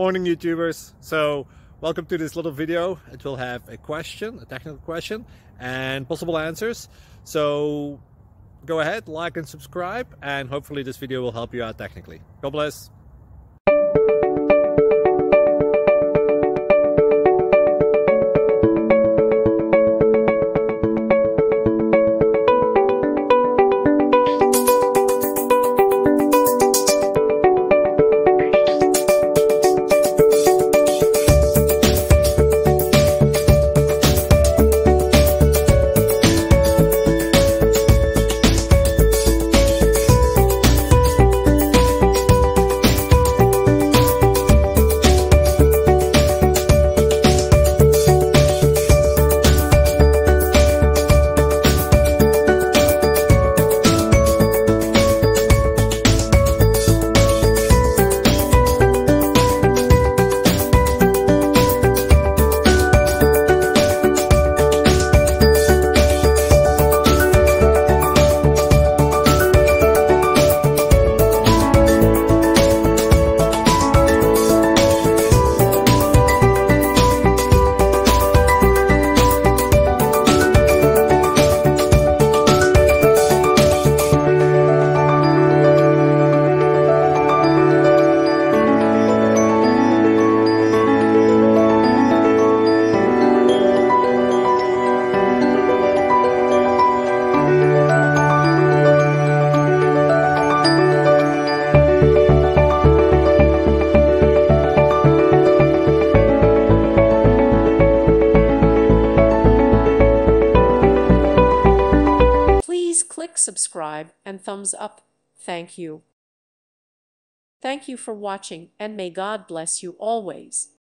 Morning YouTubers. So welcome to this little video. It will have a question, a technical question, and possible answers. So go ahead, like and subscribe, and hopefully this video will help you out technically. God bless. Please click subscribe and thumbs up. Thank you. Thank you for watching, and may God bless you always.